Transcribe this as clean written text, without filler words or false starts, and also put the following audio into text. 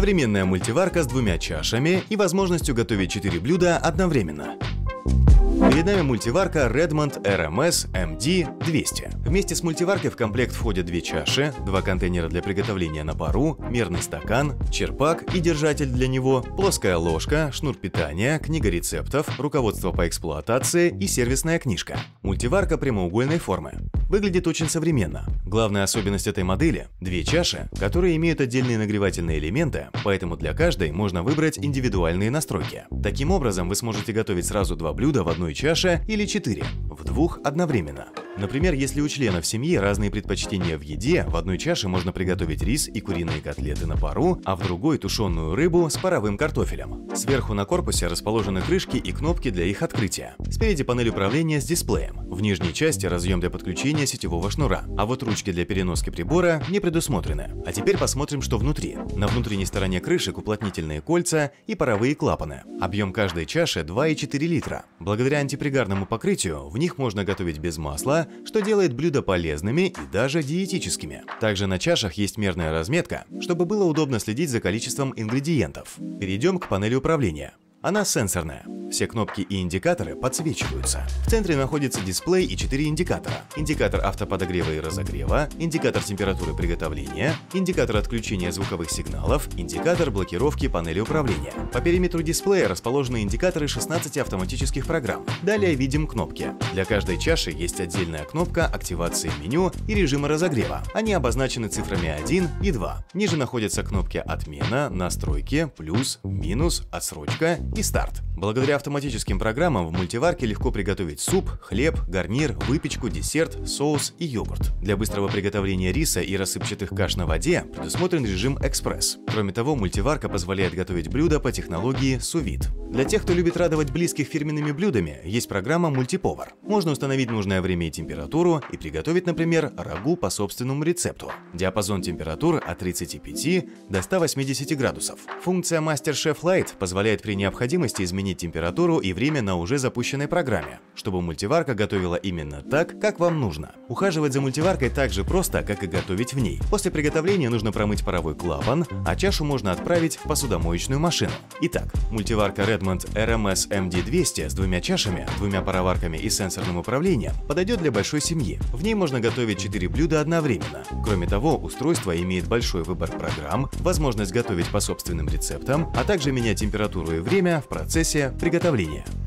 Современная мультиварка с двумя чашами и возможностью готовить 4 блюда одновременно. Перед нами мультиварка Redmond RMS MD200. Вместе с мультиваркой в комплект входят две чаши, два контейнера для приготовления на пару, мерный стакан, черпак и держатель для него, плоская ложка, шнур питания, книга рецептов, руководство по эксплуатации и сервисная книжка. Мультиварка прямоугольной формы. Выглядит очень современно. Главная особенность этой модели – две чаши, которые имеют отдельные нагревательные элементы, поэтому для каждой можно выбрать индивидуальные настройки. Таким образом, вы сможете готовить сразу два блюда в одной чаше или 4, в двух одновременно. Например, если у членов семьи разные предпочтения в еде, в одной чаше можно приготовить рис и куриные котлеты на пару, а в другой тушеную рыбу с паровым картофелем. Сверху на корпусе расположены крышки и кнопки для их открытия. Спереди панель управления с дисплеем. В нижней части разъем для подключения сетевого шнура, а вот ручки для переноски прибора не предусмотрены. А теперь посмотрим, что внутри. На внутренней стороне крышек уплотнительные кольца и паровые клапаны. Объем каждой чаши 2,4 литра. Благодаря антипригарному покрытию в них можно готовить без масла, что делает блюда полезными и даже диетическими. Также на чашах есть мерная разметка, чтобы было удобно следить за количеством ингредиентов. Перейдем к панели управления. Она сенсорная. Все кнопки и индикаторы подсвечиваются. В центре находится дисплей и 4 индикатора. Индикатор автоподогрева и разогрева, индикатор температуры приготовления, индикатор отключения звуковых сигналов, индикатор блокировки панели управления. По периметру дисплея расположены индикаторы 16 автоматических программ. Далее видим кнопки. Для каждой чаши есть отдельная кнопка активации меню и режима разогрева. Они обозначены цифрами 1 и 2. Ниже находятся кнопки отмена, настройки, плюс, минус, отсрочка и старт. Благодаря автоматическим программам в мультиварке легко приготовить суп, хлеб, гарнир, выпечку, десерт, соус и йогурт. Для быстрого приготовления риса и рассыпчатых каш на воде предусмотрен режим экспресс. Кроме того, мультиварка позволяет готовить блюда по технологии sous-vide. Для тех, кто любит радовать близких фирменными блюдами, есть программа мультиповар. Можно установить нужное время и температуру и приготовить, например, рагу по собственному рецепту. Диапазон температур от 35 до 180 градусов. Функция MasterChef Lite позволяет при необходимости изменить температуру и время на уже запущенной программе, чтобы мультиварка готовила именно так, как вам нужно. Ухаживать за мультиваркой так же просто, как и готовить в ней. После приготовления нужно промыть паровой клапан, а чашу можно отправить в посудомоечную машину. Итак, мультиварка Redmond RMS MD200 с двумя чашами, двумя пароварками и сенсорным управлением подойдет для большой семьи. В ней можно готовить 4 блюда одновременно. Кроме того, устройство имеет большой выбор программ, возможность готовить по собственным рецептам, а также менять температуру и время в процессе приготовления.